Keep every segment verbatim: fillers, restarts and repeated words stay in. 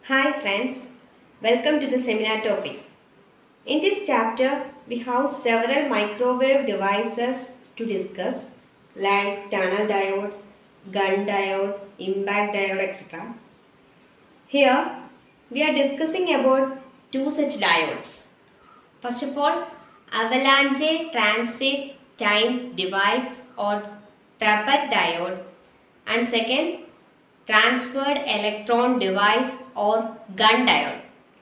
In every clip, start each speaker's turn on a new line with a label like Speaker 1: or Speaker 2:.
Speaker 1: Hi friends, welcome to the seminar topic. In this chapter, we have several microwave devices to discuss like tunnel diode, gun diode, impact diode, et cetera. Here, we are discussing about two such diodes. First of all, avalanche transit time device or Trappett diode, and second, transferred electron device or gun diode.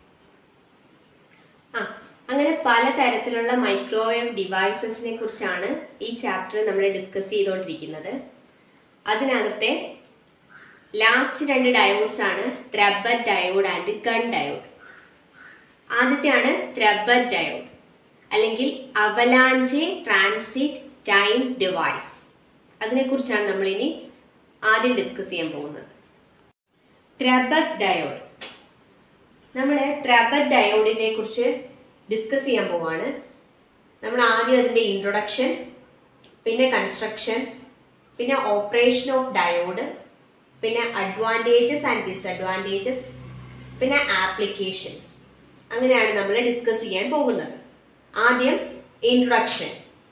Speaker 1: ആ അങ്ങനെ പലതരത്തിലുള്ള microwave ഡിവൈസസിനെ കുറിച്ചാണ് ഈ chapter നമ്മൾ discuss ചെയ്തുകൊണ്ടിരിക്കുന്നത്. അതിനകത്തെ last രണ്ട് diodes ആണ് TRAPATT diode and gun diode. ആദ്യത്തെയാണ് ട്രപ്പറ്റ് ഡയോഡ് അല്ലെങ്കിൽ അവലാഞ്ചെ ട്രാൻസിറ്റ് ടൈം ഡിവൈസ്. അതിനെക്കുറിച്ചാണ് നമ്മൾ ഇനി ആദ്യം ഡിസ്കസ് ചെയ്യാൻ പോകുന്നത്. TRAPATT diode. നമ്മൾ ട്രപ്പറ്റ് ഡയോഡിനെ കുറിച്ച് ഡിസ്കസ് ചെയ്യാൻ പോവാണ്. നമ്മൾ ആദ്യം അതിൻ്റെ ഇൻട്രൊഡക്ഷൻ, പിന്നെ കൺസ്ട്രക്ഷൻ, പിന്നെ ഓപ്പറേഷൻ ഓഫ് ഡയോഡ്, പിന്നെ അഡ്വാൻറ്റേജസ് ആൻഡ് ഡിസഡ്വാൻറ്റേജസ്, പിന്നെ ആപ്ലിക്കേഷൻസ്. അങ്ങനെയാണ് നമ്മൾ ഡിസ്കസ് ചെയ്യാൻ പോകുന്നത്. ആദ്യം introduction.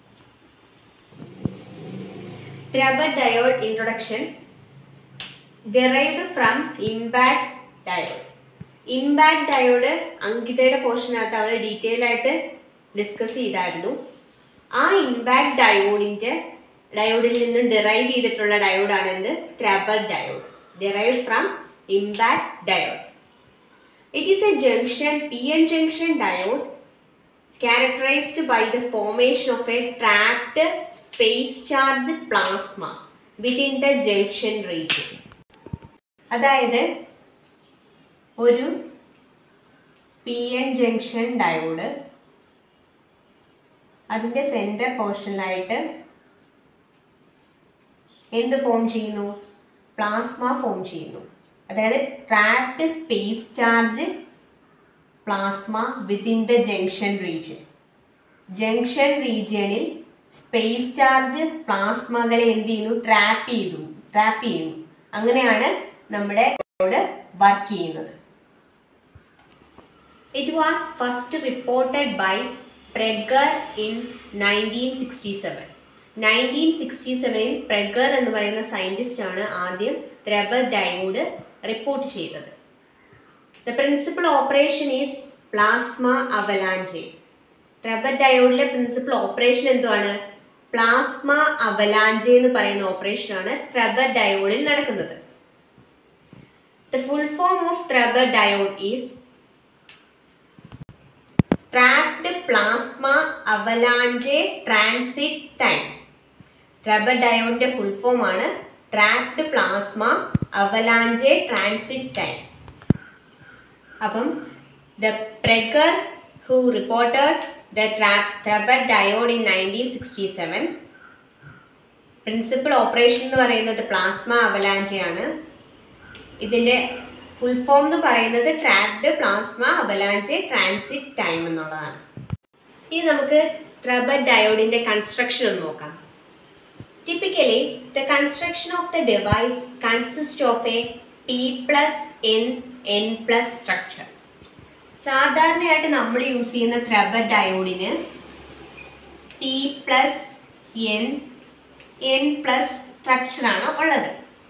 Speaker 1: Trappett diode introduction derived from impact diode. Impact diode അങ്കിതയുടെ പോർഷനകത്ത് അവർ ഡീറ്റെയിൽ ആയിട്ട് ഡിസ്കസ് ചെയ്തായിരുന്നു. ആ ഇമ്പാക്ട് ഡയോഡിൻ്റെ ഡയോഡിൽ നിന്ന് ഡിറൈവ് ചെയ്തിട്ടുള്ള ഡയോഡാണ് എന്ത്? Trappett diode. Derived from impact diode. It is a junction, P N junction diode characterized by the formation of a trapped space charge plasma within the junction region. അതായത് ഒരു P N junction diode അതിൻ്റെ centre പോർഷനിലായിട്ട് എന്ത് form ചെയ്യുന്നു? Plasma form ചെയ്യുന്നു. അതായത് trapped space charge plasma within the junction region. Junction റീജിയണിൽ space charge പ്ലാസ്മകളെ എന്ത് ചെയ്യുന്നു? ട്രാപ്പ് ചെയ്തു ട്രാപ്പ് ചെയ്യുന്നു. അങ്ങനെയാണ് നമ്മുടെ ഡയോഡ് വർക്ക് ചെയ്യുന്നത്. It was first reported by Prager in nineteen sixty seven. Nineteen sixty സെവനിൽ പ്രെഗർ എന്ന് പറയുന്ന സയൻറ്റിസ്റ്റ് ആണ് ആദ്യം ട്രപ്പറ്റ് ഡയോഡ് റിപ്പോർട്ട് ചെയ്തത്. The principal operation is plasma avalanche. Trappett diode principal operation എന്താണ്? പ്ലാസ്മ അവലാഞ്ചെ എന്ന് പറയുന്ന ഓപ്പറേഷൻ ആണ് ട്രപ്പറ്റ് ഡയോഡിൽ നടക്കുന്നത്. The full form of Trappett diode is trapped plasma avalanche transit time. Trappett diode full form ആണ് trapped plasma avalanche transit time. അപ്പം the Prager who reported the Trappett diode in nineteen sixty seven, principal operation എന്ന് പറയുന്നത് plasma avalanche ആണ്. ഇതിൻ്റെ full form എന്ന് പറയുന്നത് trapped plasma avalanche transit time എന്നുള്ളതാണ്. ഇനി നമുക്ക് ട്രപ്പറ്റ് ഡയോഡിൻ്റെ കൺസ്ട്രക്ഷൻ ഒന്ന് നോക്കാം. Typically the construction of the device consist of a P plus N N plus structure. സാധാരണയായിട്ട് നമ്മൾ യൂസ് ചെയ്യുന്ന ട്രപ്പറ്റ് ഡയോഡിന് P plus N N plus സ്ട്രക്ചറാണ് ഉള്ളത്.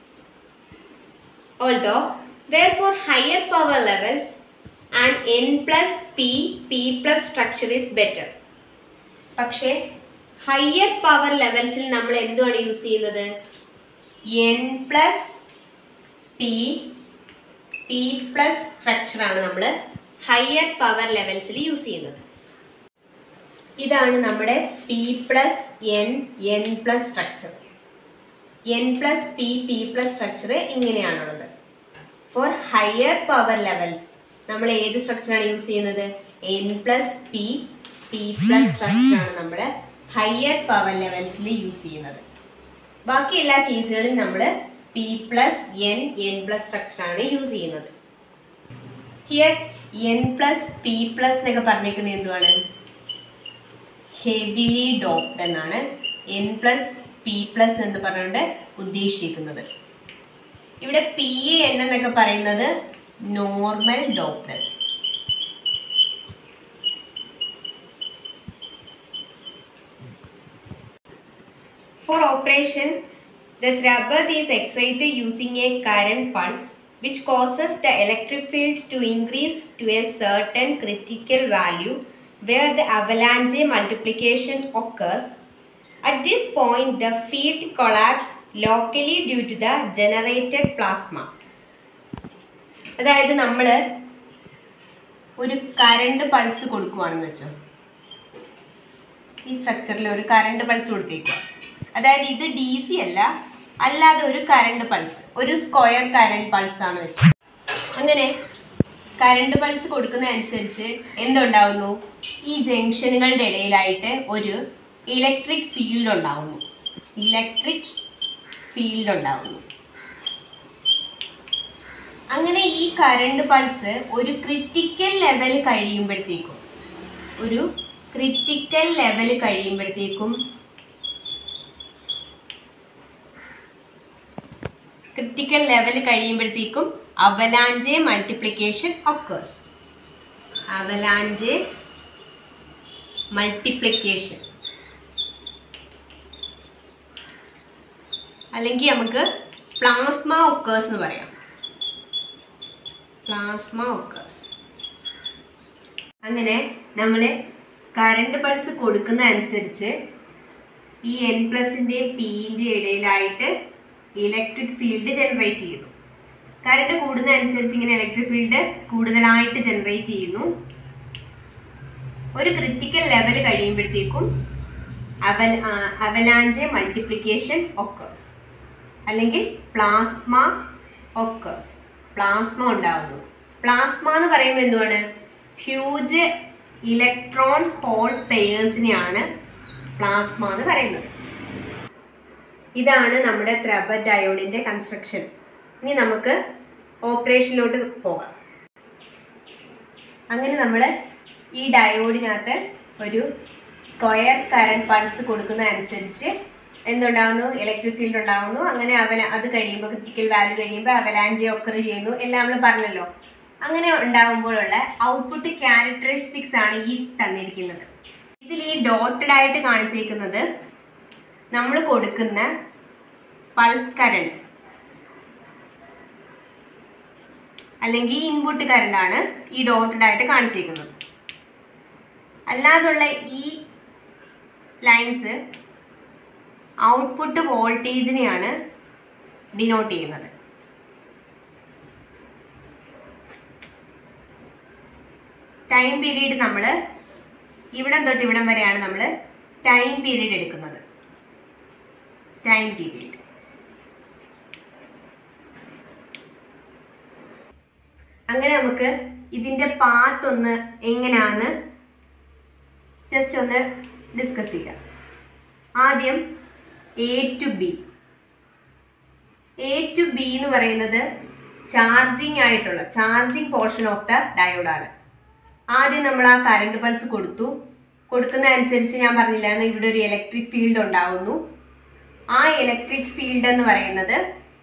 Speaker 1: Although therefore higher power levels and n plus p p plus structure is better. പക്ഷേ higher power ലെവൽസിൽ നമ്മൾ എന്താണ് യൂസ് ചെയ്യുന്നത്? N plus P P plus സ്ട്രക്ചറാണ് നമ്മൾ ഹയർ പവർ ലെവൽസിൽ യൂസ് ചെയ്യുന്നത്. ഇതാണ് നമ്മുടെ P plus N N plus structure. N plus P P plus structure ഇങ്ങനെയാണുള്ളത്. ഫോർ ഹയർ പവർ ലെവൽസ് നമ്മൾ ഏത് സ്ട്രക്ചറാണ് യൂസ് ചെയ്യുന്നത്? N plus P P plus സ്ട്രക്ചറാണ് നമ്മൾ ഹയർ പവർ ലെവൽസിൽ യൂസ് ചെയ്യുന്നത്. ബാക്കി എല്ലാ കേസുകളിലും നമ്മൾ P plus N N plus സ്ട്രക്ചറാണ് യൂസ് ചെയ്യുന്നത്. Here N plus P plus എന്നൊക്കെ പറഞ്ഞിരിക്കുന്നത് എന്തുവാണ്? ഹെവിലി ഡോപ്ഡ് എന്നാണ് എൻ പ്ലസ് പി പ്ലസ് എന്ന് പറഞ്ഞുകൊണ്ട് ഉദ്ദേശിക്കുന്നത്. ഇവിടെ പി എൻ എന്നൊക്കെ പറയുന്നത് normal Doppler. For operation, the trapper is excited using a current pulse which causes the electric field to increase to a certain critical value where the avalanche multiplication occurs. At this point, the field collapses locally due to the generated plasma. അതായത് നമ്മൾ ഒരു current pulse കൊടുക്കുകയാണെന്ന് വെച്ചോ, ഈ സ്ട്രക്ചറിൽ ഒരു current pulse കൊടുത്തേക്കുക. അതായത് ഇത് D C അല്ല, അല്ലാതെ ഒരു കറണ്ട് പൾസ്, ഒരു സ്ക്വയർ കറണ്ട് പൾസ് ആണ് വെച്ചു. അങ്ങനെ കറണ്ട് പൾസ് കൊടുക്കുന്നതനുസരിച്ച് എന്തുണ്ടാവുന്നു, ഈ ജംഗ്ഷനുകളുടെ ഇടയിലായിട്ട് ഒരു ഇലക്ട്രിക് ഫീൽഡ് ഉണ്ടാവുന്നു. ഇലക്ട്രിക് ഫീൽഡ് ഉണ്ടാവുന്നു. അങ്ങനെ ഈ കറണ്ട് പൾസ് ഒരു ക്രിറ്റിക്കൽ ലെവൽ കഴിയുമ്പോഴത്തേക്കും ഒരു ക്രിറ്റിക്കൽ ലെവൽ കഴിയുമ്പോഴത്തേക്കും ക്രിറ്റിക്കൽ ലെവൽ കഴിയുമ്പോഴത്തേക്കും avalanche multiplication occurs. Avalanche multiplication അല്ലെങ്കിൽ നമുക്ക് പ്ലാസ്മ ഒക്കേഴ്സ് എന്ന് പറയാം. Plasma occurs. അങ്ങനെ നമ്മൾ കറണ്ട് പൾസ് കൊടുക്കുന്ന അനുസരിച്ച് ഈ എൻ പ്ലസിൻ്റെയും പിൻ്റെ ഇടയിലായിട്ട് ഇലക്ട്രിക് ഫീൽഡ് ജനറേറ്റ് ചെയ്യുന്നു. കറണ്ട് കൂടുന്ന അനുസരിച്ച് ഇങ്ങനെ ഇലക്ട്രിക് ഫീൽഡ് കൂടുതലായിട്ട് ജനറേറ്റ് ചെയ്യുന്നു. ഒരു ക്രിറ്റിക്കൽ ലെവൽ കഴിയുമ്പോഴത്തേക്കും അവൽ അവലാഞ്ചെ മൾട്ടിപ്ലിക്കേഷൻ ഒക്കേഴ്സ് അല്ലെങ്കിൽ പ്ലാസ്മ ഒക്കേഴ്സ്. പ്ലാസ്മ ഉണ്ടാവുന്നു. പ്ലാസ്മ എന്ന് പറയുമ്പോൾ എന്തുവാണ്, ഹ്യൂജ് ഇലക്ട്രോൺ ഹോൾ പെയേഴ്സിനെയാണ് പ്ലാസ്മ എന്ന് പറയുന്നത്. ഇതാണ് നമ്മുടെ ട്രബർ ഡയോഡിന്റെ കൺസ്ട്രക്ഷൻ. ഇനി നമുക്ക് ഓപ്പറേഷനിലോട്ട് പോകാം. അങ്ങനെ നമ്മൾ ഈ ഡയോഡിനകത്ത് ഒരു സ്ക്വയർ കറണ്ട് പൾസ് കൊടുക്കുന്ന അനുസരിച്ച് എന്തുണ്ടാകുന്നു, ഇലക്ട്രിക് ഫീൽഡ് ഉണ്ടാകുന്നു. അങ്ങനെ അവല അത് കഴിയുമ്പോൾ ക്രിറ്റിക്കൽ വാല്യൂ കഴിയുമ്പോൾ അവലാഞ്ചെ ഒക്കർ ചെയ്യുന്നു, എല്ലാം നമ്മൾ പറഞ്ഞല്ലോ. അങ്ങനെ ഉണ്ടാകുമ്പോഴുള്ള ഔട്ട്പുട്ട് ക്യാരക്ടറിസ്റ്റിക്സ് ആണ് ഈ തന്നിരിക്കുന്നത്. ഇതിൽ ഈ ഡോട്ടഡ് ആയിട്ട് കാണിച്ചിരിക്കുന്നത് നമ്മൾ കൊടുക്കുന്ന പൾസ് കറണ്ട് അല്ലെങ്കിൽ ഇൻപുട്ട് കറണ്ട് ആണ് ഈ ഡോട്ടഡ് ആയിട്ട് കാണിച്ചിരിക്കുന്നത്. അല്ലാതുള്ള ഈ ലൈൻസ് ഔട്ട്പുട്ട് വോൾട്ടേജിനെയാണ് ഡിനോട്ട് ചെയ്യുന്നത്. ടൈം പീരീഡ് നമ്മൾ ഇവിടം തൊട്ട് ഇവിടം വരെയാണ് നമ്മൾ ടൈം പീരീഡ് എടുക്കുന്നത്. ടൈം പീരീഡ് അങ്ങനെ നമുക്ക് ഇതിന്റെ പാത്ത് ഒന്ന് എങ്ങനെയാന്ന് ജസ്റ്റ് ഒന്ന് ഡിസ്കസ് ചെയ്യാം. ആദ്യം A to B. A to B എന്ന് പറയുന്നത് ചാർജിങ് ആയിട്ടുള്ള ചാർജിങ് പോർഷൻ ഓഫ് ദ ഡയോഡാണ്. ആദ്യം നമ്മൾ ആ കറണ്ട് പൾസ് കൊടുത്തു. കൊടുക്കുന്ന അനുസരിച്ച് ഞാൻ പറഞ്ഞില്ലായിരുന്നു ഇവിടെ ഒരു ഇലക്ട്രിക് ഫീൽഡ് ഉണ്ടാവുന്നു. ആ ഇലക്ട്രിക് ഫീൽഡ് എന്ന് പറയുന്നത്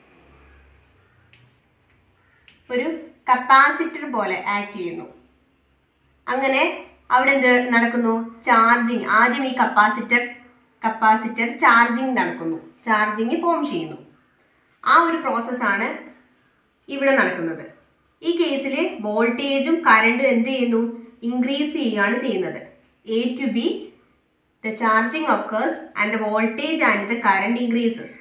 Speaker 1: ഒരു കപ്പാസിറ്റർ പോലെ ആക്ട് ചെയ്യുന്നു. അങ്ങനെ അവിടെ എന്ത് നടക്കുന്നു, ചാർജിങ്. ആദ്യം ഈ കപ്പാസിറ്റർ കപ്പാസിറ്റർ ചാർജിങ് നടക്കുന്നു, ചാർജിങ് ഫോം ചെയ്യുന്നു. ആ ഒരു പ്രോസസ്സാണ് ഇവിടെ നടക്കുന്നത്. ഈ കേസിൽ വോൾട്ടേജും കറണ്ടും എന്ത് ചെയ്യുന്നു, ഇൻക്രീസ് ചെയ്യുകയാണ് ചെയ്യുന്നത്. A to B the charging occurs and the voltage and the current increases.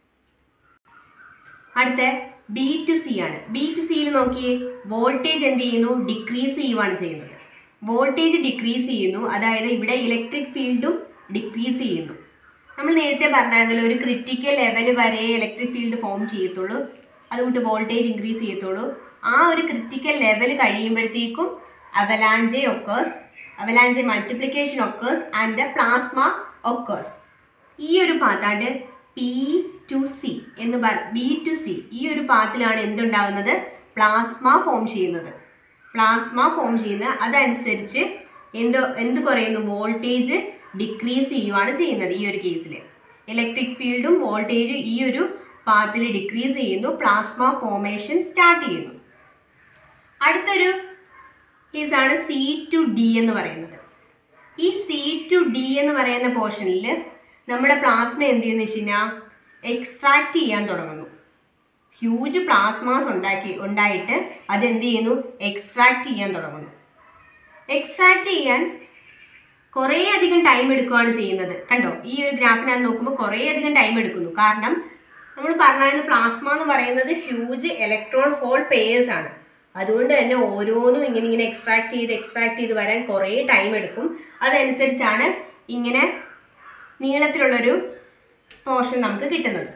Speaker 1: അടുത്ത ബി ടു സി ആണ്. ബി ടു സിയിൽ നോക്കിയേ, വോൾട്ടേജ് എന്ത് ചെയ്യുന്നു, ഡിക്രീസ് ചെയ്യുകയാണ് ചെയ്യുന്നത്. വോൾട്ടേജ് ഡിക്രീസ് ചെയ്യുന്നു, അതായത് ഇവിടെ ഇലക്ട്രിക് ഫീൽഡും ഡിക്രീസ് ചെയ്യുന്നു. നമ്മൾ നേരത്തെ പറഞ്ഞാൽ ഒരു ക്രിറ്റിക്കൽ ലെവൽ വരെ ഇലക്ട്രിക് ഫീൽഡ് ഫോം ചെയ്യത്തുള്ളൂ, അതുകൊണ്ട് വോൾട്ടേജ് ഇൻക്രീസ് ചെയ്യത്തുള്ളൂ. ആ ഒരു ക്രിറ്റിക്കൽ ലെവൽ കഴിയുമ്പോഴത്തേക്കും avalanche occurs, avalanche multiplication occurs and the plasma occurs. ഈ ഒരു പാത്താണ് പി ടു സി എന്ന് പറ ബി ടു സി. ഈ ഒരു പാത്തിലാണ് എന്തുണ്ടാകുന്നത്, പ്ലാസ്മ ഫോം ചെയ്യുന്നത്. പ്ലാസ്മ ഫോം ചെയ്യുന്നത് അതനുസരിച്ച് എന്തോ എന്ത് കുറയുന്നു, വോൾട്ടേജ് ഡിക്രീസ് ചെയ്യുകയാണ് ചെയ്യുന്നത്. ഈ ഒരു കേസിൽ ഇലക്ട്രിക് ഫീൽഡും വോൾട്ടേജും ഈ ഒരു പാത്തിൽ ഡിക്രീസ് ചെയ്യുന്നു, പ്ലാസ്മ ഫോർമേഷൻ സ്റ്റാർട്ട് ചെയ്യുന്നു. അടുത്തൊരു കേസാണ് സി ടു ഡി എന്ന് പറയുന്നത്. ഈ സി ടു ഡി എന്ന് പറയുന്ന പോർഷനിൽ നമ്മുടെ പ്ലാസ്മ എന്ത് ചെയ്യുന്നു വെച്ച് കഴിഞ്ഞാൽ എക്സ്ട്രാക്ട് ചെയ്യാൻ തുടങ്ങുന്നു. ഹ്യൂജ് പ്ലാസ്മാസ് ഉണ്ടാക്കി ഉണ്ടായിട്ട് അതെന്ത് ചെയ്യുന്നു, എക്സ്ട്രാക്ട് ചെയ്യാൻ തുടങ്ങുന്നു. എക്സ്ട്രാക്ട് ചെയ്യാൻ കുറേ അധികം ടൈം എടുക്കുകയാണ് ചെയ്യുന്നത്. കണ്ടോ, ഈ ഒരു ഗ്രാഫിനകത്ത് നോക്കുമ്പോൾ കുറേ അധികം ടൈം എടുക്കുന്നു. കാരണം നമ്മൾ പറഞ്ഞായിരുന്നു പ്ലാസ്മ എന്ന് പറയുന്നത് ഹ്യൂജ് ഇലക്ട്രോൺ ഹോൾ പെയേഴ്സ് ആണ്. അതുകൊണ്ട് തന്നെ ഓരോന്നും ഇങ്ങനെ ഇങ്ങനെ എക്സ്ട്രാക്ട് ചെയ്ത് എക്സ്ട്രാക്ട് ചെയ്ത് വരാൻ കുറേ ടൈം എടുക്കും. അതനുസരിച്ചാണ് ഇങ്ങനെ നീളത്തിലുള്ളൊരു പോർഷൻ നമുക്ക് കിട്ടുന്നത്.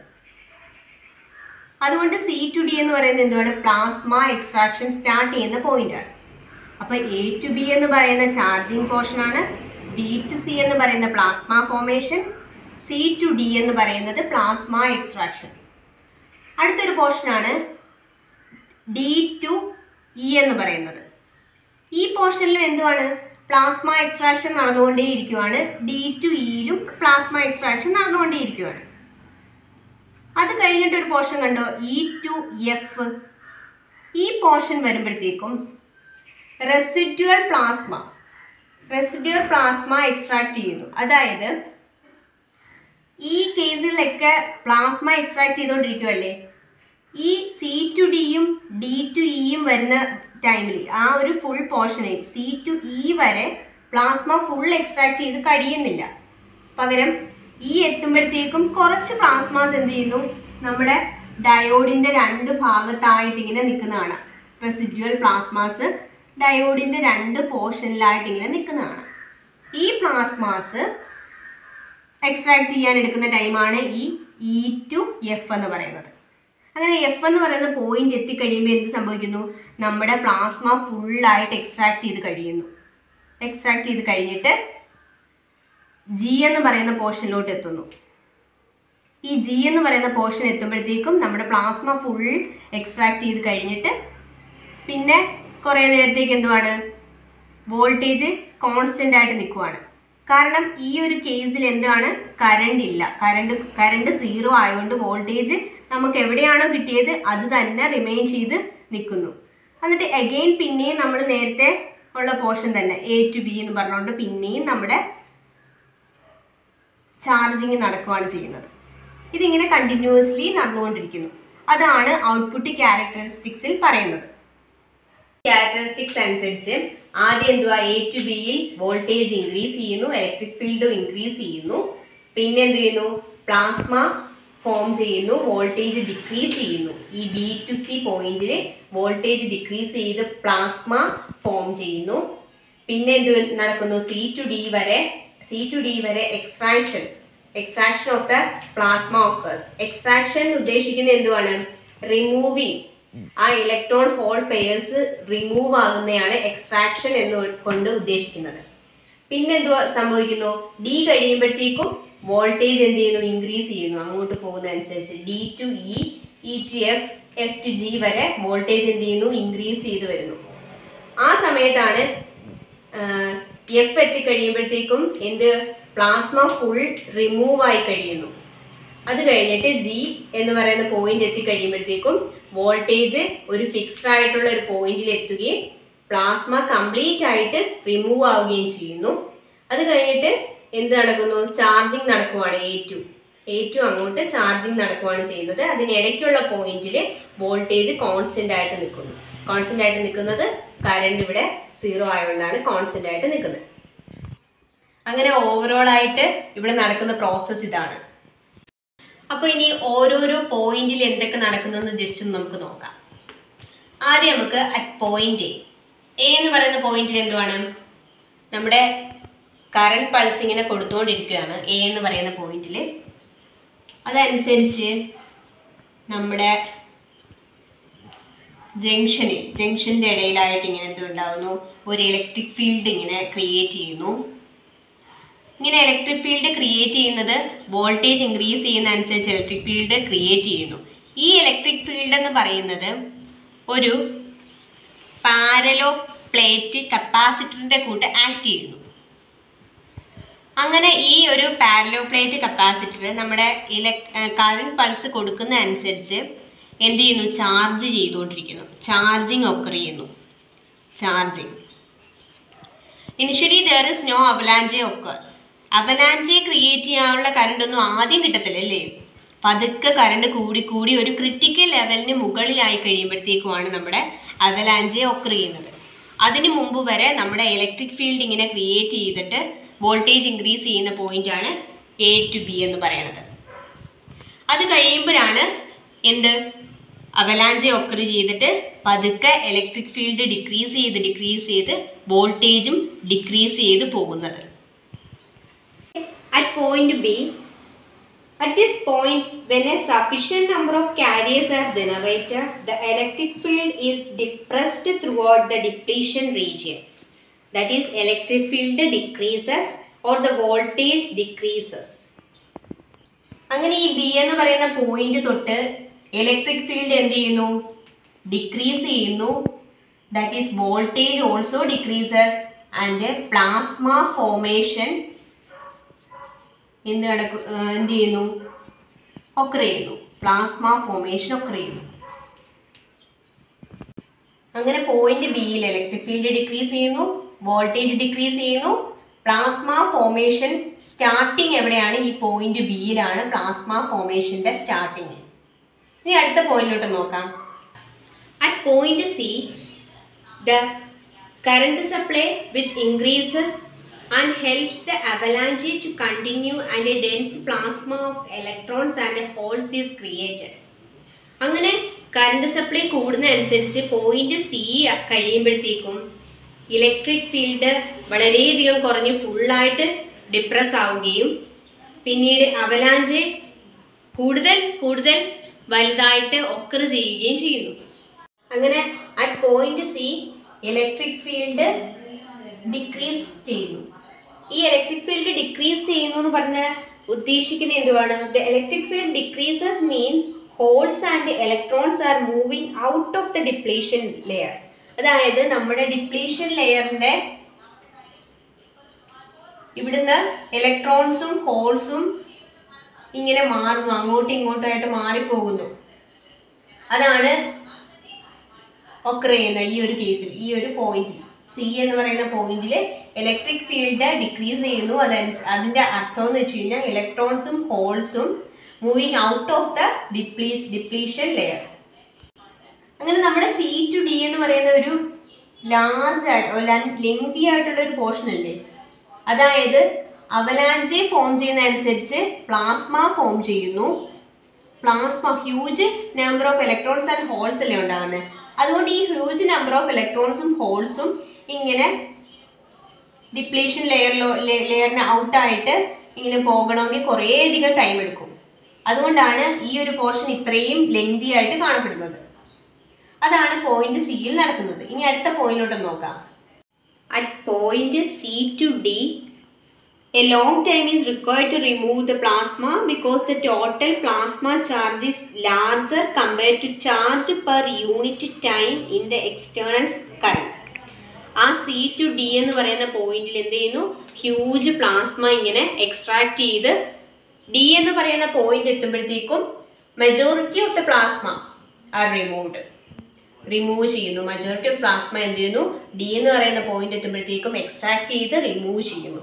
Speaker 1: അതുകൊണ്ട് സി ടു ഡി എന്ന് പറയുന്നത് എന്തുവാണ്, പ്ലാസ്മ എക്സ്ട്രാക്ഷൻ സ്റ്റാർട്ട് ചെയ്യുന്ന പോയിന്റ് ആണ്. അപ്പൊ എ ടു ബി എന്ന് പറയുന്ന ചാർജിങ് പോർഷൻ ആണ്, ബി ടു സി എന്ന് പറയുന്ന plasma formation, C to D എന്ന് പറയുന്നത് പ്ലാസ്മ എക്സ്ട്രാക്ഷൻ. അടുത്തൊരു പോർഷനാണ് ഡി ടു ഇ എന്ന് പറയുന്നത്. ഈ പോർഷനിലും എന്തുവാണ്, പ്ലാസ്മ എക്സ്ട്രാക്ഷൻ നടന്നുകൊണ്ടേയിരിക്കുവാണ്. ഡി ടു ഇയിലും പ്ലാസ്മ എക്സ്ട്രാക്ഷൻ നടന്നുകൊണ്ടേയിരിക്കുവാണ്. അത് കഴിഞ്ഞിട്ട് ഒരു പോർഷൻ കണ്ടോ, ഇ ടു എഫ്. ഈ പോർഷൻ വരുമ്പോഴത്തേക്കും residual plasma residual plasma extract ചെയ്യുന്നു. അതായത് ഈ കേസിലൊക്കെ പ്ലാസ്മ എക്സ്ട്രാക്ട് ചെയ്തുകൊണ്ടിരിക്കുവല്ലേ, ഈ സി ടു ഡിയും ഡി ടു ഇയും വരുന്ന ടൈമിൽ ആ ഒരു ഫുൾ പോർഷനിൽ സി ടു ഇ വരെ പ്ലാസ്മ ഫുൾ എക്സ്ട്രാക്ട് ചെയ്ത് കഴിയുന്നില്ല. പകരം ഈ എത്തുമ്പോഴത്തേക്കും കുറച്ച് പ്ലാസ്മാസ് എന്ത് ചെയ്യുന്നു, നമ്മുടെ ഡയോഡിന്റെ രണ്ട് ഭാഗത്തായിട്ട് ഇങ്ങനെ നിൽക്കുന്നതാണ്. റെസിഡ്യുവൽ പ്ലാസ്മാസ് ഡയോഡിന്റെ രണ്ട് പോർഷനിലായിട്ട് ഇങ്ങനെ നിൽക്കുന്നതാണ്. ഈ പ്ലാസ്മാസ് എക്സ്ട്രാക്ട് ചെയ്യാൻ എടുക്കുന്ന ടൈമാണ് ഈ ഇ ടു എഫ് എന്ന് പറയുന്നത്. അങ്ങനെ എഫ് എന്ന് പറയുന്ന പോയിന്റ് എത്തിക്കഴിയുമ്പോൾ എന്ത് സംഭവിക്കുന്നു, നമ്മുടെ പ്ലാസ്മ ഫുള്ളായിട്ട് എക്സ്ട്രാക്ട് ചെയ്ത് കഴിയുന്നു. എക്സ്ട്രാക്ട് ചെയ്ത് കഴിഞ്ഞിട്ട് ജി എന്ന് പറയുന്ന പോർഷനിലോട്ട് എത്തുന്നു. ഈ ജി എന്ന് പറയുന്ന പോർഷൻ എത്തുമ്പോഴത്തേക്കും നമ്മുടെ പ്ലാസ്മ ഫുൾ എക്സ്ട്രാക്ട് ചെയ്ത് കഴിഞ്ഞിട്ട് പിന്നെ കുറേ നേരത്തേക്ക് എന്തുവാണ്, വോൾട്ടേജ് കോൺസ്റ്റന്റ് ആയിട്ട് നിൽക്കുവാണ്. കാരണം ഈ ഒരു കേസിൽ എന്താണ്, കറണ്ട് ഇല്ല. കറണ്ട് കറണ്ട് സീറോ ആയതുകൊണ്ട് വോൾട്ടേജ് നമുക്ക് എവിടെയാണോ കിട്ടിയത് അത് തന്നെ റിമെയിൻ ചെയ്ത് നിൽക്കുന്നു. എന്നിട്ട് അഗെയിൻ പിന്നെയും നമ്മൾ നേരത്തെ ഉള്ള പോർഷൻ തന്നെ എ ടു ബി എന്ന് പറഞ്ഞുകൊണ്ട് പിന്നെയും നമ്മുടെ ചാർജിങ് നടക്കുകയാണ് ചെയ്യുന്നത്. ഇതിങ്ങനെ കണ്ടിന്യൂസ്ലി നടന്നുകൊണ്ടിരിക്കുന്നു. അതാണ് ഔട്ട്പുട്ട് ക്യാരക്ടറിസ്റ്റിക്സിൽ പറയുന്നത്. ക്യാരക്ടറിസ്റ്റിക്സ് അനുസരിച്ച് ആദ്യം എന്തുവാ, എ ടു ബിയിൽ വോൾട്ടേജ് ഇൻക്രീസ് ചെയ്യുന്നു, ഇലക്ട്രിക് ഫീൽഡും ഇൻക്രീസ് ചെയ്യുന്നു. പിന്നെ എന്ത് ചെയ്യുന്നു, പ്ലാസ്മ ഫോം ചെയ്യുന്നു, വോൾട്ടേജ് ഡിക്രീസ് ചെയ്യുന്നു. ഈ ബി ടു സി പോയിന്റിൽ വോൾട്ടേജ് ഡിക്രീസ് ചെയ്ത് പ്ലാസ്മ ഫോം ചെയ്യുന്നു. പിന്നെ എന്ത് നടക്കുന്നു, സി ടു ഡി വരെ സി ടു ഡി വരെ extraction extraction of the plasma occurs. Extraction ഉദ്ദേശിക്കുന്നത് എന്തുവാണ്, റിമൂവിങ് ആ ഇലക്ട്രോൺ ഹോൾ പെയേഴ്സ് റിമൂവ് ആകുന്നതാണ് എക്സ്ട്രാക്ഷൻ എന്ന് കൊണ്ട് ഉദ്ദേശിക്കുന്നത്. പിന്നെ എന്തുവാ സംഭവിക്കുന്നു, ഡി കഴിയുമ്പോഴത്തേക്കും വോൾട്ടേജ് എന്ത് ചെയ്യുന്നു, ഇൻക്രീസ് ചെയ്യുന്നു. അങ്ങോട്ട് പോകുന്നതനുസരിച്ച് D to E, E to F, F to G വരെ വോൾട്ടേജ് എന്ത് ചെയ്യുന്നു, ഇൻക്രീസ് ചെയ്ത് വരുന്നു. ആ സമയത്താണ് എഫ് എത്തിക്കഴിയുമ്പോഴത്തേക്കും എന്ത്, പ്ലാസ്മ ഫുൾ റിമൂവ് ആയി കഴിയുന്നു. അത് കഴിഞ്ഞിട്ട് ജി എന്ന് പറയുന്ന പോയിന്റ് എത്തിക്കഴിയുമ്പോഴത്തേക്കും വോൾട്ടേജ് ഒരു ഫിക്സ്ഡ് ആയിട്ടുള്ള ഒരു പോയിന്റിൽ എത്തുകയും പ്ലാസ്മ കംപ്ലീറ്റ് ആയിട്ട് റിമൂവ് ആവുകയും ചെയ്യുന്നു. അത് കഴിഞ്ഞിട്ട് എന്ത് നടക്കുന്നു, ചാർജിങ് നടക്കുവാണ്. എ ടു എ ടു അങ്ങോട്ട് ചാർജിങ് നടക്കുവാണ് ചെയ്യുന്നത്. അതിനിടയ്ക്കുള്ള പോയിന്റിൽ വോൾട്ടേജ് കോൺസ്റ്റന്റ് ആയിട്ട് നിൽക്കുന്നു. കോൺസ്റ്റന്റ് ആയിട്ട് നിൽക്കുന്നത് കറണ്ട് ഇവിടെ സീറോ ആയതുകൊണ്ടാണ് കോൺസ്റ്റന്റ് ആയിട്ട് നിൽക്കുന്നത്. അങ്ങനെ ഓവറോൾ ആയിട്ട് ഇവിടെ നടക്കുന്ന പ്രോസസ്സ് ഇതാണ്. അപ്പോൾ ഇനി ഓരോരോ പോയിന്റിൽ എന്തൊക്കെ നടക്കുന്നതെന്ന് ജസ്റ്റ് ഒന്ന് നമുക്ക് നോക്കാം. ആദ്യം നമുക്ക് അറ്റ് പോയിന്റ് എ എന്ന് പറയുന്ന പോയിന്റിൽ എന്തുവാണ്, നമ്മുടെ കറണ്ട് പൾസ് ഇങ്ങനെ കൊടുത്തുകൊണ്ടിരിക്കുകയാണ് എ എന്ന് പറയുന്ന പോയിന്റിൽ. അതനുസരിച്ച് നമ്മുടെ ജംഗ്ഷനിൽ ജംഗ്ഷൻ്റെ ഇടയിലായിട്ട് ഇങ്ങനെ എന്തുണ്ടാവുന്നു, ഒരു ഇലക്ട്രിക് ഫീൽഡ് ഇങ്ങനെ ക്രിയേറ്റ് ചെയ്യുന്നു. ഇങ്ങനെ ഇലക്ട്രിക് ഫീൽഡ് ക്രിയേറ്റ് ചെയ്യുന്നത് വോൾട്ടേജ് ഇൻക്രീസ് ചെയ്യുന്ന അനുസരിച്ച് ഇലക്ട്രിക് ഫീൽഡ് ക്രിയേറ്റ് ചെയ്യുന്നു. ഈ ഇലക്ട്രിക് ഫീൽഡ് എന്ന് പറയുന്നത് ഒരു പാരലോ പ്ലേറ്റ് കപ്പാസിറ്ററിന്റെ കൂട്ട് ആക്ട് ചെയ്യുന്നു. അങ്ങനെ ഈ ഒരു പാരലോ പ്ലേറ്റ് കപ്പാസിറ്റർ നമ്മുടെ ഇലക് കറണ്ട് പൾസ് കൊടുക്കുന്ന അനുസരിച്ച് എന്ത് ചെയ്യുന്നു, ചാർജ് ചെയ്തുകൊണ്ടിരിക്കുന്നു. ചാർജിങ് ഒക്കർ ചെയ്യുന്നു. charging. Initially there is no avalanche occur. Avalanche create ചെയ്യാനുള്ള കറണ്ട് ഒന്നും ആദ്യം കിട്ടത്തില്ല അല്ലേ? പതുക്കെ കറണ്ട് കൂടി കൂടി ഒരു ക്രിട്ടിക്കൽ ലെവലിന് മുകളിലായി കഴിയുമ്പോഴത്തേക്കുമാണ് നമ്മുടെ അവലാഞ്ചെ ഒക്കർ ചെയ്യുന്നത്. അതിന് മുമ്പ് വരെ നമ്മുടെ ഇലക്ട്രിക് ഫീൽഡ് ഇങ്ങനെ ക്രിയേറ്റ് ചെയ്തിട്ട് വോൾട്ടേജ് ഇൻക്രീസ് ചെയ്യുന്ന പോയിന്റ് ആണ് എ ടു ബി എന്ന് പറയുന്നത്. അത് കഴിയുമ്പോഴാണ് എന്ത് അവലാഞ്ചെ ഒക്കർ ചെയ്തിട്ട് പതുക്കെ ഇലക്ട്രിക് ഫീൽഡ് ഡിക്രീസ് ചെയ്ത് ഡിക്രീസ് ചെയ്ത് വോൾട്ടേജും ഡിക്രീസ് ചെയ്ത് പോകുന്നത്. At point B, at this point, when a sufficient number of carriers are generated, the electric field is depressed throughout the depletion region. That is, electric field decreases or the voltage decreases. അങ്ങനെ ഈ B എന്ന് പറയുന്ന point തൊട്ട് electric field എന്ത് ചെയ്യുന്നു? Decrease ചെയ്യുന്നു. That is voltage also decreases and plasma formation എന്ത് നടക്കും എന്ത് ചെയ്യുന്നു? ഒക്കർ ചെയ്യുന്നു. പ്ലാസ്മ ഫോർമേഷൻ ഒക്കർ ചെയ്യുന്നു. അങ്ങനെ പോയിന്റ് ബിയിൽ ഇലക്ട്രിക് ഫീൽഡ് ഡിക്രീസ് ചെയ്യുന്നു, വോൾട്ടേജ് ഡിക്രീസ് ചെയ്യുന്നു, പ്ലാസ്മ ഫോർമേഷൻ സ്റ്റാർട്ടിങ് എവിടെയാണ്? ഈ പോയിന്റ് ബിയിലാണ് പ്ലാസ്മ ഫോർമേഷന്റെ സ്റ്റാർട്ടിങ്. ഇനി അടുത്ത പോയിന്റിലോട്ട് നോക്കാം. At point C the current supply which increases and helps the avalanche to continue and a dense plasma of electrons and holes is created. അങ്ങനെ കറണ്ട് സപ്ലൈ കൂടുന്നതനുസരിച്ച് പോയിന്റ് സി കഴിയുമ്പോഴത്തേക്കും electric field വളരെയധികം കുറഞ്ഞ് ഫുള്ളായിട്ട് ഡിപ്രസ് ആവുകയും പിന്നീട് avalanche കൂടുതൽ കൂടുതൽ വലുതായിട്ട് ഒക്കർ ചെയ്യുകയും ചെയ്യുന്നു. അങ്ങനെ at point C electric field decrease ചെയ്യുന്നു. ഈ ഇലക്ട്രിക് ഫീൽഡ് ഡിക്രീസ് ചെയ്യുന്നു എന്ന് പറഞ്ഞാൽ ഉദ്ദേശിക്കുന്നത് എന്തുവാണ്? The electric field decreases means holes and electrons are moving out of the depletion layer. അതായത് നമ്മുടെ ഡിപ്ലീഷൻ ലെയറിന്റെ ഇവിടുന്ന് ഇലക്ട്രോൺസും ഹോൾസും ഇങ്ങനെ മാറുന്നു, അങ്ങോട്ടും ഇങ്ങോട്ടുമായിട്ട് മാറിപ്പോകുന്നു. അതാണ് ഒക്കർ ചെയ്യുന്ന ഈ ഒരു കേസിൽ, ഈ ഒരു പോയിന്റിൽ സി എന്ന് പറയുന്ന പോയിന്റിൽ ഇലക്ട്രിക് ഫീൽഡ് ഡിക്രീസ് ചെയ്യുന്നു. അതനുസരിച്ച് അതിന്റെ അർത്ഥം എന്ന് വെച്ച് കഴിഞ്ഞാൽ ഇലക്ട്രോൺസും ഹോൾസും moving out of the deplete depletion layer. അങ്ങനെ നമ്മുടെ സി ടു ഡി എന്ന് പറയുന്ന ഒരു ലാർജ് ആയിട്ട് ലെങ്തി ആയിട്ടുള്ള ഒരു പോർഷൻ അല്ലേ? അതായത് അവലാഞ്ചെ ഫോം ചെയ്യുന്നതനുസരിച്ച് പ്ലാസ്മ ഫോം ചെയ്യുന്നു. Plasma huge number of electrons and holes അല്ലേ ഉണ്ടാകുന്നത്. അതുകൊണ്ട് ഈ ഹ്യൂജ് നമ്പർ ഓഫ് ഇലക്ട്രോൺസും ഹോൾസും ഇങ്ങനെ ഡിപ്ലീഷൻ ലെയറിലോ ലെയറിന് ഔട്ടായിട്ട് ഇങ്ങനെ പോകണമെങ്കിൽ കുറേയധികം ടൈം എടുക്കും. അതുകൊണ്ടാണ് ഈ ഒരു പോർഷൻ ഇത്രയും ലെങ്തി ആയിട്ട് കാണപ്പെടുന്നത്. അതാണ് പോയിന്റ് സിയിൽ നടക്കുന്നത്. ഇനി അടുത്ത പോയിന്റിലോട്ട് നോക്കാം. At point C to D a long time is required to remove the plasma because the total plasma charge is larger compared to charge per unit time in the external current. ആ C to D എന്ന് പറയുന്ന പോയിന്റിൽ എന്ത് ചെയ്യുന്നു? Huge plasma ഇങ്ങനെ extract ചെയ്ത് D എന്ന് പറയുന്ന പോയിന്റ് എത്തുമ്പോഴത്തേക്കും majority of the plasma are removed remove ചെയ്യുന്നു. മെജോറിറ്റി ഓഫ് പ്ലാസ്മ എന്ത് ചെയ്യുന്നു? ഡി എന്ന് പറയുന്ന പോയിന്റ് എത്തുമ്പോഴത്തേക്കും എക്സ്ട്രാക്ട് ചെയ്ത് റിമൂവ് ചെയ്യുന്നു.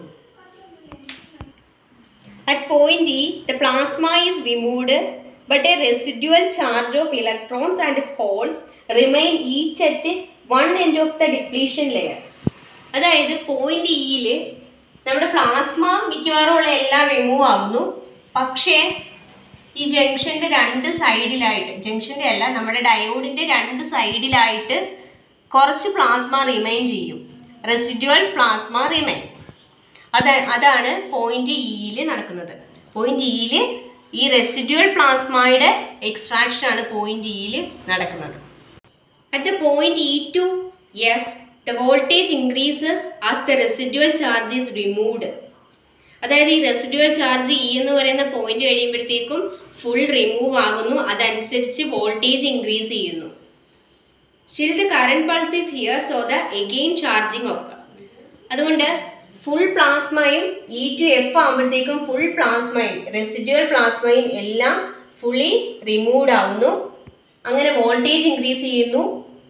Speaker 1: At point E, the plasma is removed, but a residual charge of electrons and holes remain each at one end of the depletion layer. അതായത് point ഇയിൽ നമ്മുടെ പ്ലാസ്മ മിക്കവാറും ഉള്ള എല്ലാം റിമൂവ് ആകുന്നു. പക്ഷേ ഈ ജംഗ്ഷന്റെ രണ്ട് സൈഡിലായിട്ട്, ജംഗ്ഷന്റെ അല്ല നമ്മുടെ ഡയോഡിന്റെ രണ്ട് സൈഡിലായിട്ട് കുറച്ച് പ്ലാസ്മ റിമൈൻ ചെയ്യും. Residual plasma remain. അത് അതാണ് പോയിന്റ് ഇയിൽ നടക്കുന്നത്. പോയിന്റ് ഇയിൽ ഈ റെസിഡ്യുവൽ പ്ലാസ്മയുടെ എക്സ്ട്രാക്ഷൻ ആണ് പോയിന്റ് ഇയിൽ നടക്കുന്നത്. At the point E to F the voltage increases as the residual charge is removed. അതായത് ഈ റെസിഡ്യുവൽ ചാർജ് ഇ എന്ന് പറയുന്ന പോയിന്റ് കഴിയുമ്പോഴത്തേക്കും ഫുൾ റിമൂവ് ആകുന്നു. അതനുസരിച്ച് വോൾട്ടേജ് ഇൻക്രീസ് ചെയ്യുന്നു. Still the current pulse is here, so the again charging ഒക്കെ. അതുകൊണ്ട് ഫുൾ പ്ലാസ്മയും ഇ ടു എഫ് ആകുമ്പോഴത്തേക്കും ഫുൾ പ്ലാസ്മയും റെസിഡ്യുവൽ പ്ലാസ്മയും എല്ലാം ഫുള്ളി റിമൂവ്ഡ് ആകുന്നു. അങ്ങനെ വോൾട്ടേജ് ഇൻക്രീസ് ചെയ്യുന്നു,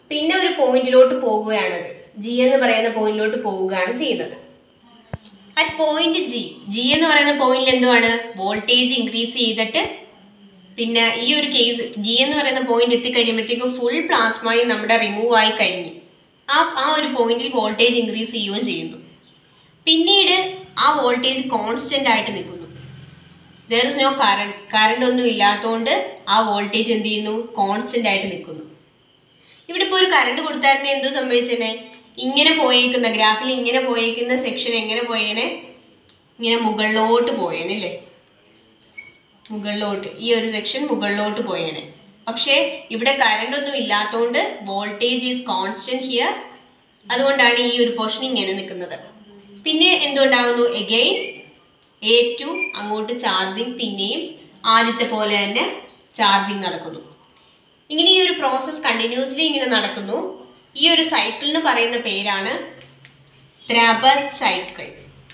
Speaker 1: പിന്നെ ഒരു പോയിന്റിലോട്ട് പോവുകയാണത്, ജി എന്ന് പറയുന്ന പോയിന്റിലോട്ട് പോവുകയാണ് ചെയ്യുന്നത്. അറ്റ് പോയിന്റ് ജി, ജി എന്ന് പറയുന്ന പോയിന്റിൽ എന്തുവാണ്, വോൾട്ടേജ് ഇൻക്രീസ് ചെയ്തിട്ട് പിന്നെ ഈ ഒരു കേസ് ജി എന്ന് പറയുന്ന പോയിന്റ് എത്തിക്കഴിയുമ്പോഴത്തേക്കും ഫുൾ പ്ലാസ്മയും നമ്മുടെ റിമൂവ് ആയി കഴിഞ്ഞു. ആ ആ ഒരു പോയിന്റിൽ വോൾട്ടേജ് ഇൻക്രീസ് ചെയ്യുകയും ചെയ്യുന്നു. പിന്നീട് ആ വോൾട്ടേജ് കോൺസ്റ്റന്റ് ആയിട്ട് നിൽക്കുന്നു. There is no current, current ഒന്നും ഇല്ലാത്തതുകൊണ്ട് ആ വോൾട്ടേജ് എന്ത് ചെയ്യുന്നു, കോൺസ്റ്റന്റ് ആയിട്ട് നിൽക്കുന്നു. ഇവിടെ ഇപ്പോൾ ഒരു കറണ്ട് കൊടുത്തായിരുന്നെ എന്തോ സംഭവിച്ചേനെ, ഇങ്ങനെ പോയേക്കുന്ന ഗ്രാഫിൽ ഇങ്ങനെ പോയേക്കുന്ന സെക്ഷൻ എങ്ങനെ പോയേനെ, ഇങ്ങനെ മുകളിലോട്ട് പോയേനെ അല്ലേ, മുകളിലോട്ട് ഈ ഒരു സെക്ഷൻ മുകളിലോട്ട് പോയേനെ. പക്ഷേ ഇവിടെ കറണ്ട് ഒന്നും ഇല്ലാത്തതുകൊണ്ട് വോൾട്ടേജ് ഈസ് കോൺസ്റ്റന്റ് ഹിയർ, അതുകൊണ്ടാണ് ഈ ഒരു പോർഷൻ ഇങ്ങനെ നിൽക്കുന്നത്. പിന്നെ എന്തുണ്ടാവുന്നു, എഗെയിൻ എ ടു അങ്ങോട്ട് ചാർജിങ്, പിന്നെയും ആദ്യത്തെ പോലെ തന്നെ ചാർജിങ് നടക്കുന്നു. ഇങ്ങനെ ഈ ഒരു പ്രോസസ് കണ്ടിന്യൂസ്ലി ഇങ്ങനെ നടക്കുന്നു. ഈ ഒരു സൈക്കിളിന് പറയുന്ന പേരാണ് TRAPATT cycle.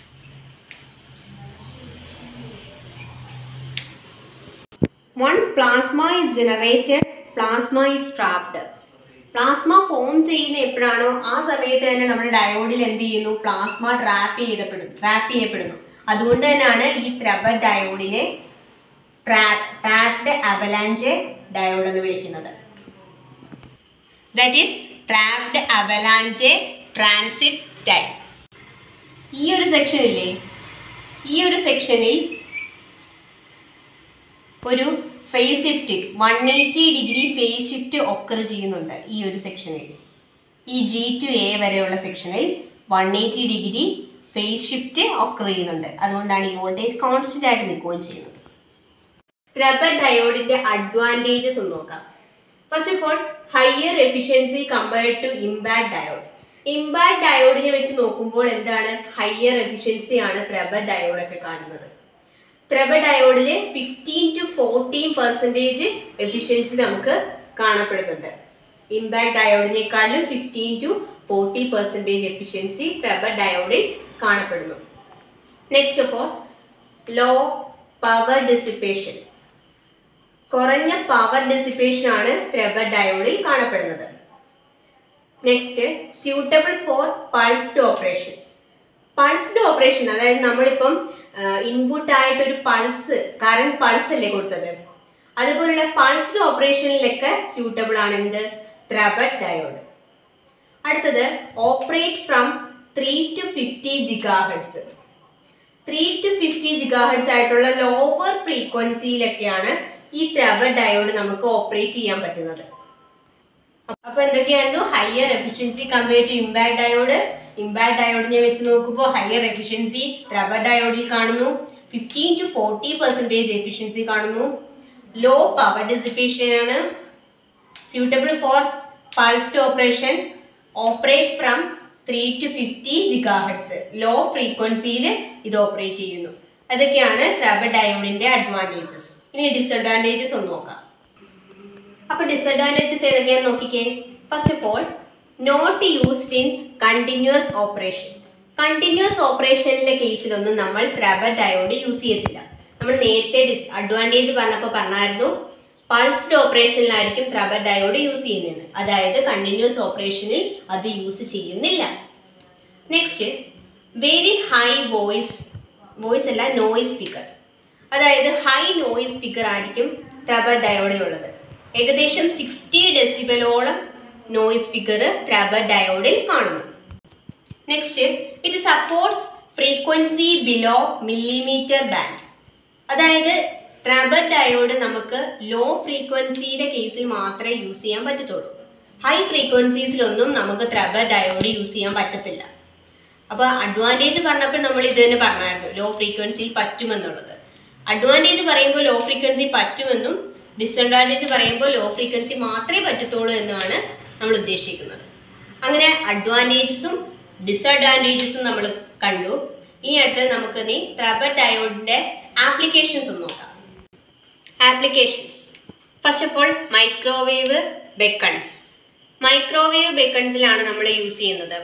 Speaker 1: Once plasma is generated, plasma is trapped. Plasma form ചെയ്യുന്ന എപ്പോഴാണോ ആ സമയത്ത് തന്നെ നമ്മുടെ ഡയോഡിൽ എന്ത് ചെയ്യുന്നു, പ്ലാസ്മ ട്രാപ്പ് ചെയ്യപ്പെടുന്നു ട്രാപ്പ് ചെയ്യപ്പെടുന്നു അതുകൊണ്ട് തന്നെയാണ് ഈ ട്രാബർ ഡയോഡിനെ ട്രാപ്ഡ് അവലാഞ്ചെ ഡയോഡ് എന്ന് വിളിക്കുന്നത്. That is trapped avalanche transit time. ഈ ഒരു സെക്ഷനില്ലേ, ഈ ഒരു സെക്ഷനിൽ ഒരു phase shift one eighty degree phase shift occur ചെയ്യുന്നുണ്ട്. ഈ ഒരു സെക്ഷനിൽ, ഈ ജി ടു എ വരെയുള്ള സെക്ഷനിൽ one eighty degree phase shift occur ചെയ്യുന്നുണ്ട്. അതുകൊണ്ടാണ് ഈ വോൾട്ടേജ് കോൺസ്റ്റന്റ് ആയിട്ട് നിൽക്കുകയും ചെയ്യുന്നത്. ട്രാബർ ഡയോഡിന്റെ അഡ്വാൻറ്റേജസ് ഒന്ന് നോക്കാം. First of all, higher efficiency compared to impact diode. Impact ഡയോഡിനെ വെച്ച് നോക്കുമ്പോൾ എന്താണ്, ഹയർ എഫിഷ്യൻസി ആണ് ട്രാബർ ഡയോഡൊക്കെ കാണുന്നത്. ട്രാബർ ഡയോഡില് fifteen to fourteen percentage efficiency നമുക്ക് കാണപ്പെടുന്നുണ്ട്. ഇംപാക്ട് ഡയോഡിനേക്കാളും fifteen to forty percentage efficiency TRAPATT ഡയോഡിൽ കാണപ്പെടുന്നു. Next of all, low power dissipation. കുറഞ്ഞ പവർ ഡിസിപ്പേഷൻ ആണ് ട്രാബർ ഡയോഡിൽ കാണപ്പെടുന്നത്. Next, suitable for pulsed operation. Pulsed operation അതായത് നമ്മളിപ്പം ഇൻപുട്ട് ആയിട്ട് ഒരു പൾസ്, കറണ്ട് പൾസ് അല്ലേ കൊടുത്തത്, അതുപോലുള്ള പൾസ്ഡ് ഓപ്പറേഷനിലൊക്കെ സ്യൂട്ടബിൾ ആണ് എന്ത്, ട്രാബർ ഡയോഡ്. അടുത്തത്, operate from three to fifty gigahertz. Three to fifty gigahertz ആയിട്ടുള്ള ലോവർ ഫ്രീക്വൻസിയിലൊക്കെയാണ് ഈ ട്രാബർ ഡയോഡ് നമുക്ക് ഓപ്പറേറ്റ് ചെയ്യാൻ പറ്റുന്നത്. അപ്പൊ എന്തൊക്കെയായിരുന്നു, higher efficiency compared to impact diode. Impact ഡയോഡിനെ വെച്ച് നോക്കുമ്പോൾ ഹയർ എഫിഷ്യൻസി ട്രാബർ ഡയോഡിൽ കാണുന്നു. Fifteen to forty percentage efficiency കാണുന്നു. ലോ പവർ ഡിസിപ്പേഷൻ ആണ്. Suitable for pulsed operation. Operate from three to fifty gigahertz. Low ഫ്രീക്വൻസിയിൽ ഇത് ഓപ്പറേറ്റ് ചെയ്യുന്നു. അതൊക്കെയാണ് ട്രാബർ ഡയോഡിന്റെ അഡ്വാൻറ്റേജസ്. ഇനി ഡിസഡ്വാൻറ്റേജസ് ഒന്ന് നോക്കാം. അപ്പൊ ഡിസഡ്വാൻറ്റേജസ് ഏതൊക്കെയാണെന്ന് നോക്കിക്കേ. First of all, not used in continuous operation. Continuous ഓപ്പറേഷനിലെ കേസിലൊന്നും നമ്മൾ ട്രാബർ ഡയോഡ് യൂസ് ചെയ്യത്തില്ല. നമ്മൾ നേരത്തെ ഡിസ് അഡ്വാൻറ്റേജ് പറഞ്ഞപ്പോൾ പറഞ്ഞായിരുന്നു പൾസ്ഡ് ഓപ്പറേഷനിലായിരിക്കും ട്രാബർ ഡയോഡ് യൂസ് ചെയ്യുന്നത്. അതായത് കണ്ടിന്യൂസ് ഓപ്പറേഷനിൽ അത് യൂസ് ചെയ്യുന്നില്ല. Next, very high voice voice അല്ല നോയിസ് ഫിഗർ. അതായത് ഹൈ നോയിസ് ഫിഗർ ആയിരിക്കും ട്രാബർ ഡയോഡിലുള്ളത്. ഏകദേശം സിക്സ്റ്റി ഡെസിബലോളം നോയിസ് ഫിഗർ ട്രാബർ ഡയോഡിൽ കാണുന്നു. Next, it supports frequency below millimetre band. അതായത് ട്രാബർ ഡയോഡ് നമുക്ക് ലോ ഫ്രീക്വൻസിയുടെ കേസിൽ മാത്രമേ യൂസ് ചെയ്യാൻ പറ്റത്തുള്ളൂ. ഹൈ ഫ്രീക്വൻസീസിലൊന്നും നമുക്ക് ട്രാബർ ഡയോഡ് യൂസ് ചെയ്യാൻ പറ്റത്തില്ല. അപ്പോൾ അഡ്വാൻറ്റേജ് പറഞ്ഞപ്പോൾ നമ്മൾ ഇത് തന്നെ പറഞ്ഞായിരുന്നു, ലോ ഫ്രീക്വൻസിയിൽ പറ്റുമെന്നുള്ളത്. അഡ്വാൻറ്റേജ് പറയുമ്പോൾ ലോ ഫ്രീക്വൻസി പറ്റുമെന്നും ഡിസഡ്വാൻറ്റേജ് പറയുമ്പോൾ ലോ ഫ്രീക്വൻസി മാത്രമേ പറ്റത്തുള്ളൂ എന്നാണ് നമ്മൾ ഉദ്ദേശിക്കുന്നത്. അങ്ങനെ അഡ്വാൻറ്റേജസും ഡിസഡ്വാൻറ്റേജസും നമ്മൾ കണ്ടു. ഇനി അടുത്തത് നമുക്ക് ഇനി ട്രാബർ ഡയോഡിന്റെ ആപ്ലിക്കേഷൻസ് ഒന്ന് നോക്കാം. Applications, first of all microwave beacons. Microwave ബെക്കൺസിലാണ് നമ്മൾ യൂസ് ചെയ്യുന്നത്.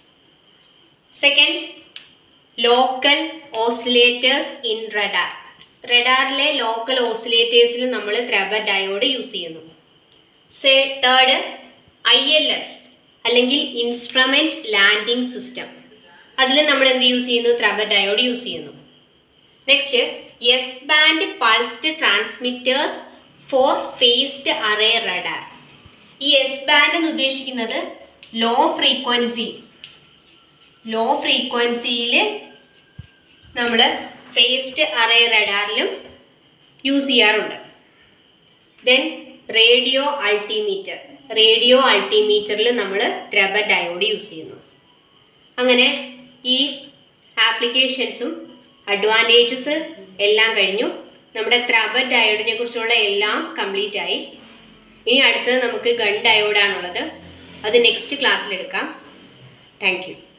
Speaker 1: Second, local oscillators in radar. റഡാറിലെ ലോക്കൽ ഓസിലേറ്റേഴ്സിൽ നമ്മൾ ട്രാബർ ഡയോഡ് യൂസ് ചെയ്യുന്നു. തേർഡ്, ഐ എൽ എസ് അല്ലെങ്കിൽ ഇൻസ്ട്രുമെന്റ് ലാൻഡിംഗ് സിസ്റ്റം, അതിൽ നമ്മൾ എന്ത് യൂസ് ചെയ്യുന്നു? ത്രബർ ഡയോഡ് യൂസ് ചെയ്യുന്നു. Next S band pulsed transmitters for phased array radar. ഈ എസ് ബാൻഡ് എന്ന് ഉദ്ദേശിക്കുന്നത് ലോ ഫ്രീക്വൻസി ലോ ഫ്രീക്വൻസിയിൽ നമ്മൾ ഫേസ്ഡ് അറേ റഡാറിലും യൂസ് ചെയ്യാറുണ്ട്. ദെൻ റേഡിയോ അൾട്ടിമീറ്റർ റേഡിയോ അൾട്ടിമീറ്ററിൽ നമ്മൾ ത്രബർ ഡയോഡ് യൂസ് ചെയ്യുന്നു. അങ്ങനെ ഈ ആപ്ലിക്കേഷൻസും അഡ്വാൻറ്റേജസ് എല്ലാം കഴിഞ്ഞു. നമ്മുടെ ത്രബർ ഡയോഡിനെ കുറിച്ചുള്ള എല്ലാം കംപ്ലീറ്റ് ആയി. ഇനി അടുത്തത് നമുക്ക് ഗൺ ഡയോഡാണുള്ളത്. അത് നെക്സ്റ്റ് ക്ലാസ്സിലെടുക്കാം. Thank you.